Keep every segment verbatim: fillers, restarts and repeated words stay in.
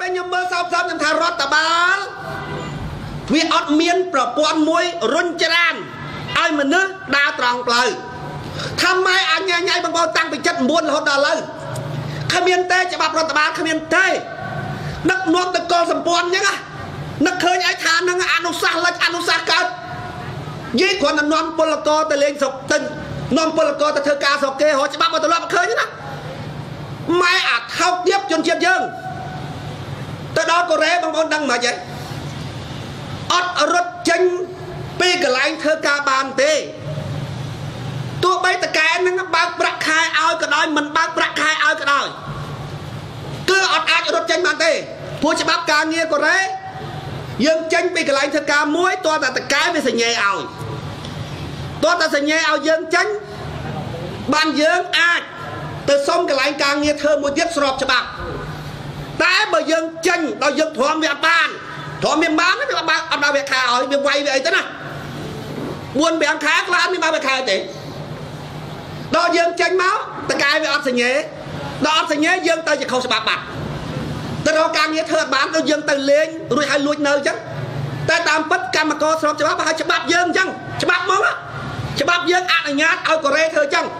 bên nhầm mơ sao sao nhầm thà rót tà bá vì ọt miênប្រព័ន្ធមួយរុញច្រានឲ្យមនុស្សដើរត្រង់ផ្លូវថាម៉ែអញញ៉ៃបងប្អូនតាំងពីចិត្ត9រហូតដល់ឥឡូវគ្មានទេច្បាប់រដ្ឋបាលគ្មានទេនឹកនាំទៅកលសម្ព័ន្ធអញ្ចឹងនឹកឃើញឲ្យថានឹងអនុសាសន៍លិចអនុសាសន៍កើតនិយាយគ្រាន់តែនាំពលករទៅលេងស្រុកទិញនាំពលករទៅធ្វើការស្រុកគេរកច្បាប់មកទម្លាប់ឃើញណាម៉ែអាថោកទៀតជនជាតិយើងទៅដល់កូរ៉េបងប្អូនដឹងមិនហ៎អត់រត់ចេញពីកន្លែងធ្វើការបានទេទោះបីតកែនឹងបើកប្រាក់ខែឲ្យក៏ដោយមិនបើកប្រាក់ខែឲ្យក៏ដោយគឺអត់អាចរត់ចេញបានទេព្រោះច្បាប់ការងារកូរ៉េយើងចេញពីកន្លែងធ្វើការមួយតើតកែវាសញ្ញេឲ្យតើតសញ្ញេឲ្យយើងចេញបានយើងអាចទៅសុំកន្លែងការងារធ្វើមួយទៀតស្របច្បាប់តែបើយើងចេញដល់យើងទ្រាំវាអត់បានទ្រាំវាបានវាបើអត់បើវាខែឲ្យវាវាយវាអីទៅណាបួន 5ខែខ្លះមិនបើវាខែទេដល់យើងចេញមកតកែវាអត់សញ្ញេដល់អត់សញ្ញេយើងទៅជាខុសច្បាប់បាត់ទៅរកការងារធ្វើអត់បានដល់យើងទៅលេងរួចឲ្យលួចនៅអញ្ចឹងតែតាមពិតកម្មករស្របច្បាប់បើឲ្យច្បាប់យើងអញ្ចឹងច្បាប់មកច្បាប់យើងអនុញ្ញាតឲ្យកូរ៉េធ្វើអញ្ចឹង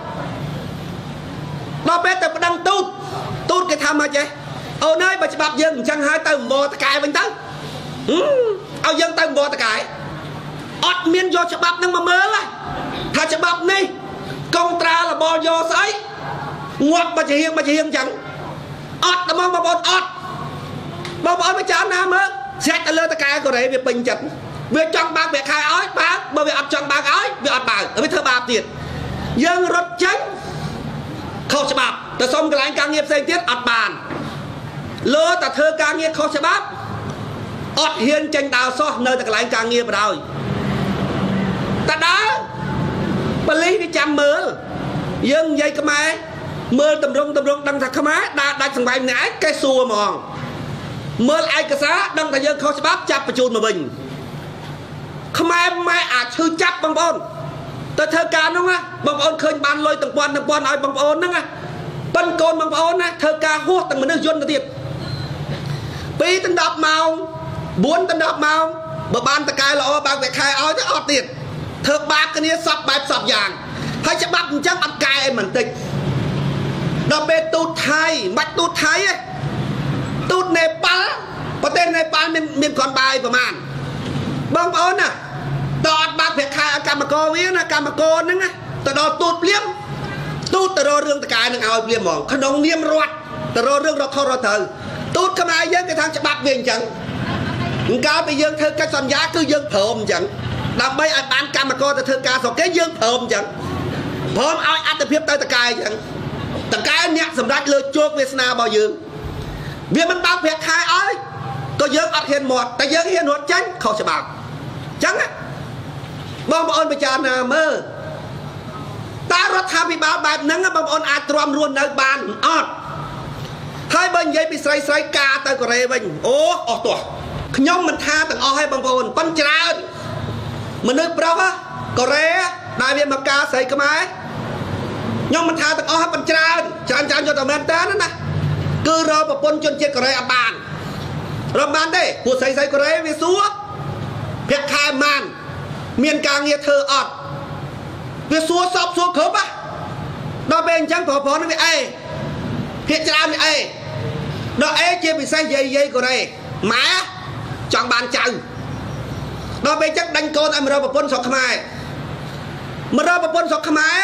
ដល់ពេលទៅប្តឹងទូតទូតគេថាមកចេះអូនអើយបើច្បាប់យើងអញ្ចឹងហើយទៅអំបតកែវិញទៅឲ្យយើងទៅអំបតកែអត់មានយកច្បាប់នឹងមកមើលថាច្បាប់នេះកុងត្រាលបលយកស្អីងាប់មកជាហៀងមកជាហៀងអញ្ចឹងអត់តែមកបងប្អូនអត់បងប្អូនមកចាំណាមើលស្រេចទៅលើតកែកូរ៉េវាពេញចិត្តវាចង់បើកវាខែឲ្យបើកបើវាអត់ចង់បើកឲ្យវាអត់បើកវាធ្វើបាបទៀតយើងរត់ចេញខុសច្បាប់ទៅសុំកន្លែងការងារផ្សេងទៀតអត់បានលើតែធ្វើការងារខុសច្បាប់អត់ហ៊ានចេញដើរសោះនៅតែកន្លែងការងារបដ ாய் តើដើរបលិសវាចាំមើលយើងនិយាយខ្មែរមើលតម្រងតម្រងដឹងថាខ្មែរដើរដាច់សង្វាយម្នាក់ឯងគេសួរហ្មងមើលឯកសារដឹងថាយើងខុសច្បាប់ចាប់បញ្ជូនមកវិញខ្មែរម៉ែអាចឈឺចាប់បងប្អូនទៅធ្វើការនោះណាបងប្អូនឃើញបានលុយទាំងពាន់ទាំងពាន់ឲ្យបងប្អូនហ្នឹងណាប៉ិនកូនបងប្អូនណាធ្វើការហួសទាំងមនុស្សយន្តទៅទៀតពីដល់ដប់ម៉ោងបួនដល់ដប់ម៉ោងបើបានតកែល្អបើកវាខែឲ្យទៅអត់ទៀតធ្វើបាបគ្នាសពបែបសពយ៉ាងហើយច្បាប់អញ្ចឹងអត់កែអីមិនតិចដល់ពេលទូតថៃមិនទូតថៃទេទូតនេប៉ាល់ប្រទេសនេប៉ាល់មានមានគ្រាន់បាយប្រមាណបងប្អូនណាតើអត់បើកវាខែឲ្យកម្មករវាណាកម្មករហ្នឹងណាទៅដល់ទូតភ្លាមទូតទៅរករឿងតកែនឹងឲ្យភ្លាមហ្មងក្នុងនាមរដ្ឋទៅរករឿងរកខុសរកត្រូវទូតខ្មែរយើងគេថាច្បាប់វាអញ្ចឹងកាលពីយើងធ្វើកិច្ចសន្យាគឺយើងព្រមអញ្ចឹងដើម្បីឲ្យបានកម្មករទៅធ្វើការស្រុកគេយើងព្រមអញ្ចឹងព្រមឲ្យអត្ថិភាពទៅតកែអញ្ចឹងតកែអ្នកសម្រាប់លើជោគវាសនារបស់យើងវាមិនបើកប្រាក់ខែឲ្យក៏យើងអត់ហ៊ានមាត់តែយើងហ៊ានរត់ចាញ់ខុសច្បាប់អញ្ចឹងបងប្អូនពិចារណាមើលតើរដ្ឋាភិបាលបែបហ្នឹងបងប្អូនអាចទ្រាំរស់នៅបានអត់ហើយបើនិយាយពីស្រីស្រីការទៅកូរ៉េវិញអូអស់ទោះខ្ញុំមិនថាទាំងអស់ឲ្យបងប្អូនប៉ុនច្រើនមនុស្សប្រុសកូរ៉េដែលវាមកការស្រីខ្មែរខ្ញុំមិនថាទាំងអស់ឲ្យប៉ុនច្រើនច្រើនច្រើនយកតែមែនតើណាគឺរកប្រពន្ធជនជាតិកូរ៉េអត់បានរកបានទេពួកស្រីស្រីកូរ៉េវាសួរប្រាក់ខែប៉ុន្មានមានការងារធ្វើអត់វាសួរសពសួរគ្រប់ហ៎ដល់ពេលអញ្ចឹងប្រុសប្រុសនឹងវាអេភាគច្រើនវាអេដល់អេជាពិសេសយាយយាយកូរ៉េម៉ែចង់បានចៅដល់ពេលចឹងដាញ់កូនឲ្យមករកប្រពន្ធស្រុកខ្មែរមករកប្រពន្ធស្រុកខ្មែរ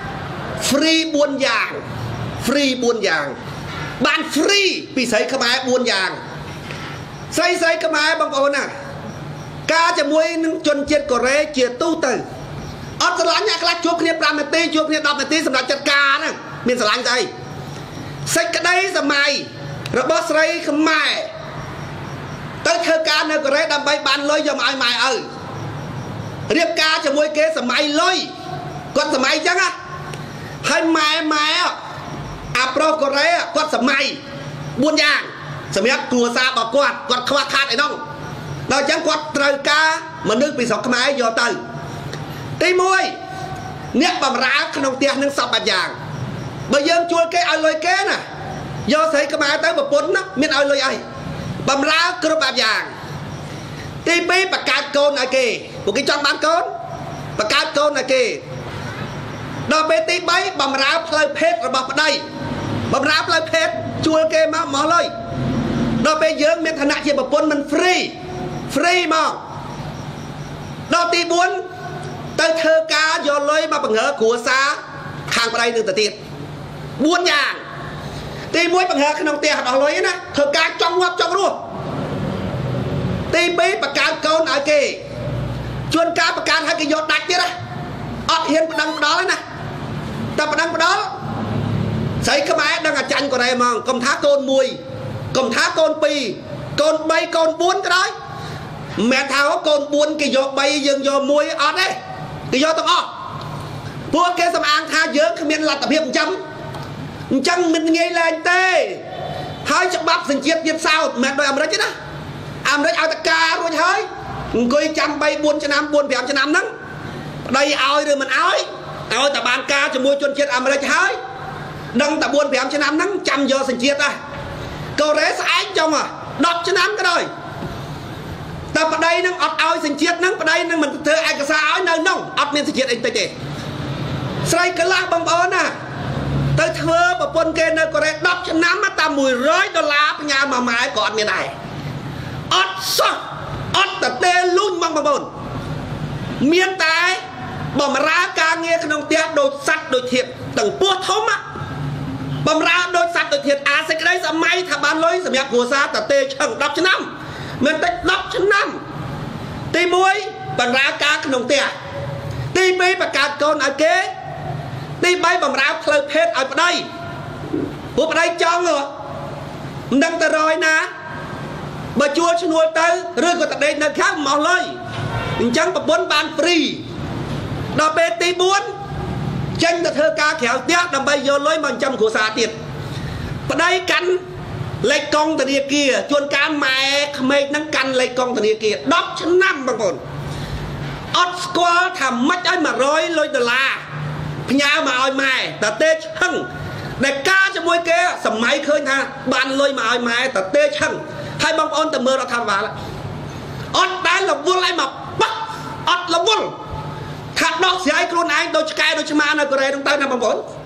free បួនយ៉ាង free បួនយ៉ាងបាន free ពីស្រីខ្មែរបួនយ៉ាងស្រីស្រីខ្មែរបងប្អូនណាការជាមួយនឹងជនជាតិកូរ៉េជាទូទៅអត់ស្រឡាញ់អ្នកខ្លះជួបគ្នា5នាទីជួបគ្នា10នាទីសម្រាប់ចាត់ការហ្នឹងមានស្រឡាញ់ស្អីសេចក្តីសម័យរបស់ស្រីខ្មែរទៅធ្វើការនៅកូរ៉េដើម្បីបានលុយយកមកឲ្យម៉ែឪរៀបការជាមួយគេសម័យលុយគាត់សម័យអញ្ចឹងណាហើយម៉ែម៉ែអាប្រុសកូរ៉េគាត់សម័យបួនយ៉ាងសម្រាប់គ្រួសាររបស់គាត់គាត់ខ្វះខាតអីនោះដល់អញ្ចឹងគាត់ត្រូវការមនុស្សពីស្រុកខ្មែរយកទៅទីមួយអ្នកបម្រើក្នុងផ្ទះនឹងសពបែបយ៉ាងបើយើងជួលគេឲ្យលុយគេណាយកស្រីខ្មែរទៅប្រពន្ធណាមានឲ្យលុយអី bầm ra cơ bạc vàng tí bí bạc cát côn này kì một cái trong bán côn bạc cát côn này kì đó bê tí bấy bầm ra play phết rồi bọc ở đây bầm ra play phết chua kê mà mỏ lời đó bê dưỡng miệng thằng nạ chỉ bọc mình free free mà đó tí bốn tới thơ ca do lối mà bằng ngỡ của xa hàng vào đây được tờ tiền buôn nhàng tí muối bằng ngỡ cái nông tiền đó lối á thơ ca trong ngoắc trong luôn tí bí bạc cá câu nói kì chuôn cá bạc cá hai cái giọt đạch kia đó ọt hiên bạc đăng đó nè ta bạc đăng đó xây cái máy đang ở chanh của đây mà cầm thá côn mùi cầm thá côn pi côn bay côn buôn cái đó mẹ tháo côn buôn cái giọt bay dừng giọt mùi ọt đấy cái giọt tao ọt vua cái xâm an tha dưỡng không biết là tập hiệp chấm chăng mình nghe lên tê hai chọc bắp sinh chiết biết sao mẹ đòi làm đấy chứ đó làm đấy ao ta ca rồi thôi coi trăm bay buôn cho năm buôn vẹm cho năm nắng đây ao rồi mình áo ao ta bàn ca cho mua chuôn chiết làm đấy thôi đăng ta buôn vẹm cho năm nắng trăm giờ sinh chiết à câu rẽ sai trong à đọc cho năm cái rồi ta vào đây nó ọt ao sinh chiết nắng vào đây nó mình thưa ai cả sao áo nơi nông ọt nên sinh chiết anh tê tê xây cái lá bằng bó nè tới thưa và quân kê nơi có rẽ đọc cho năm ta mùi rối đô la nhà mà mãi còn miền này ọt sọ ọt ta tê luôn bằng bằng bồn miền tái bầm ra ca nghe cái nông tiết đôi sắt đôi thiệt tầng bua thống á bầm ra đôi sắt đôi thiệt à sẽ cái đấy sẽ may thả bán lối sẽ nhập của xa ta tê chẳng đọc cho năm mình tới đọc cho năm tí muối bầm ra ca cái nông tiết tí bí bà cát con ở kế tí bay bầm ra khơi phết ở đây của ở đây cho ngừa nâng ta rồi nè bà chua cho nuôi tới rơi của tập đây nơi khác màu lời chẳng bà bốn bàn free đó bê tí bốn chân ta thơ ca khéo tiếc đầm bây giờ lối bằng trăm của xa tiệt và đây cắn lấy con từ địa kia chuôn cá mẹ Khmer nâng cắn lấy con từ địa kia đọc cho năm bằng bồn ớt squall thầm mất ấy mà rối lối đờ la nhà mà oi mẹ ta tê chăng để ca cho môi kia sầm máy khơi tha bàn lôi mà oi mẹ ta tê chăng hai bông ôn tầm mơ nó tham vào lại ớt đá là vua lại mà bắt ớt là vua thật đó sẽ ai kêu này đôi cái đôi chma này có đây trong tay nằm bằng bốn